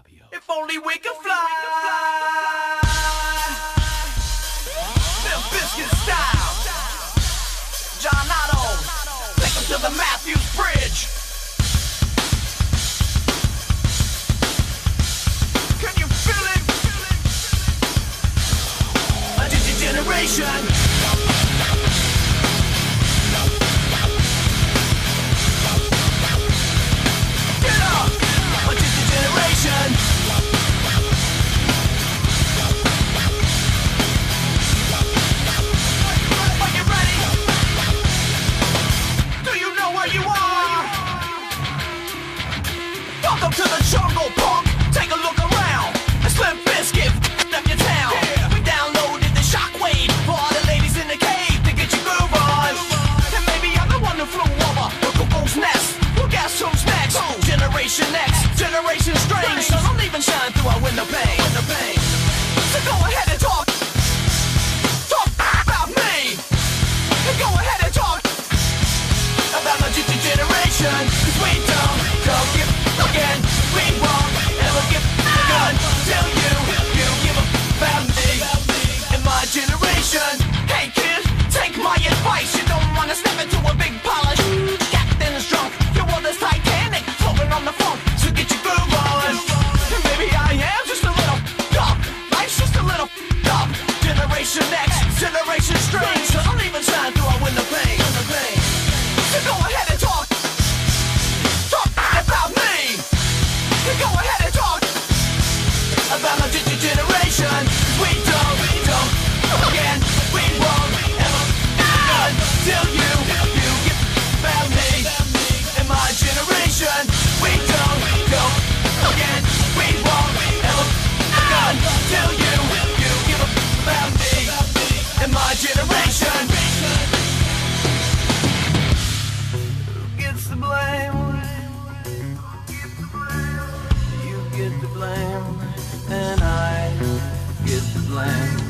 If only we could fly. Limp Bizkit style. John Otto. Take him to the Matthews Bridge. Can you feel it? A generation. Welcome to the jungle, punk. Take a look around. It's Limp Bizkit up your town. Yeah. We downloaded the shockwave for all the ladies in the cave to get your groove on. And maybe I'm the one who flew over the cuckoo's nest. Well, guess who's next? Generation X, Generation Strange. So don't even shine through our window pane. So go ahead and talk about me. And go ahead and talk about my generation. 'Cause we don't give again, we won't ever give a gun till you give about me and my generation. Hey kid, take my advice. You don't wanna step into a big polish. Captain is drunk, your world is Titanic, floating on the funk, so get your groove on. And maybe I am just a little dumb, life's just a little dumb. Generation X, Generation Strange, so don't even shine through our window pane. So go ahead and talk about me. Go ahead and talk about my generation. We don't again, we won't ever until you get about me and my generation. We don't again, we won't ever until you give about me and my generation. Who gets the blame? Get the blame, and I get the blame.